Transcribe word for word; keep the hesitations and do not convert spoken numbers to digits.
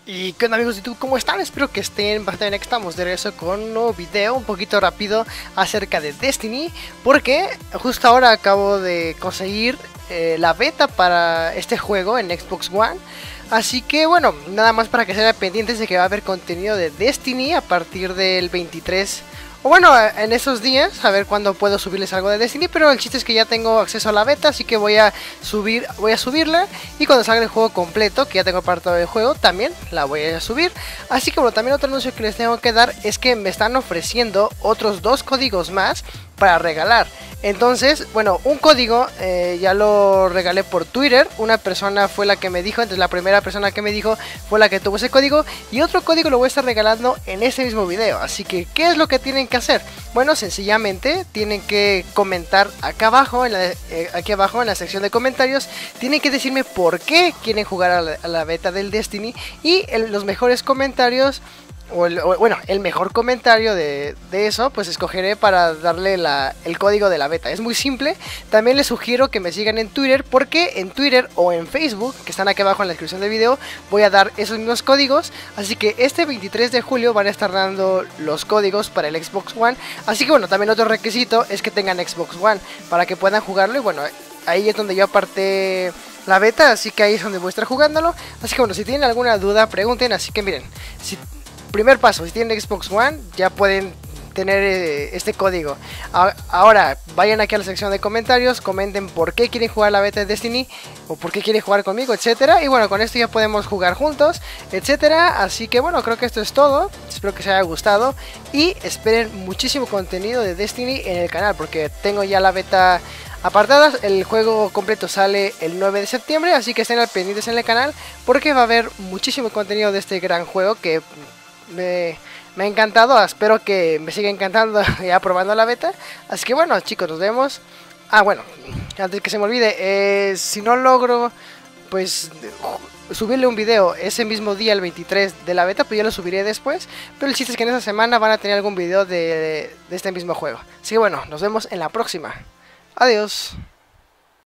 Y qué onda amigos de YouTube, ¿cómo están? Espero que estén bastante bien. Estamos de regreso con un nuevo video un poquito rápido acerca de Destiny, porque justo ahora acabo de conseguir eh, la beta para este juego en Xbox One. Así que bueno, nada más para que estén pendientes de que va a haber contenido de Destiny a partir del veintitrés. O bueno, en esos días, a ver cuándo puedo subirles algo de Destiny, pero el chiste es que ya tengo acceso a la beta, así que voy a subir, voy a subirla, y cuando salga el juego completo, que ya tengo apartado del juego, también la voy a subir. Así que bueno, también otro anuncio que les tengo que dar es que me están ofreciendo otros dos códigos más para regalar. Entonces, bueno, un código eh, ya lo regalé por Twitter. Una persona fue la que me dijo, entonces la primera persona que me dijo fue la que tuvo ese código. Y otro código lo voy a estar regalando en este mismo video. Así que, ¿qué es lo que tienen que hacer? Bueno, sencillamente tienen que comentar acá abajo, en la, eh, aquí abajo en la sección de comentarios. Tienen que decirme por qué quieren jugar a la, a la beta del Destiny. Y el, los mejores comentarios... O, el, o bueno, el mejor comentario de, de eso, pues escogeré para darle la, el código de la beta. Es muy simple. También les sugiero que me sigan en Twitter, porque en Twitter o en Facebook, que están aquí abajo en la descripción del video, voy a dar esos mismos códigos. Así que este veintitrés de julio van a estar dando los códigos para el Xbox One. Así que bueno, también otro requisito es que tengan Xbox One para que puedan jugarlo. Y bueno, ahí es donde yo aparté la beta, así que ahí es donde voy a estar jugándolo. Así que bueno, si tienen alguna duda, pregunten. Así que miren, si... primer paso, si tienen Xbox One, ya pueden tener eh, este código. A ahora, vayan aquí a la sección de comentarios, comenten por qué quieren jugar la beta de Destiny, o por qué quieren jugar conmigo, etcétera. Y bueno, con esto ya podemos jugar juntos, etcétera. Así que bueno, creo que esto es todo. Espero que os haya gustado. Y esperen muchísimo contenido de Destiny en el canal, porque tengo ya la beta apartadas. El juego completo sale el nueve de septiembre, así que estén al pendientes en el canal, porque va a haber muchísimo contenido de este gran juego que... Me, me ha encantado, espero que me siga encantando ya probando la beta. Así que bueno chicos, nos vemos. Ah bueno, antes que se me olvide, eh, si no logro pues subirle un video ese mismo día, el veintitrés de la beta, pues yo lo subiré después. Pero el chiste es que en esa semana van a tener algún video de, de este mismo juego. Así que bueno, nos vemos en la próxima. Adiós.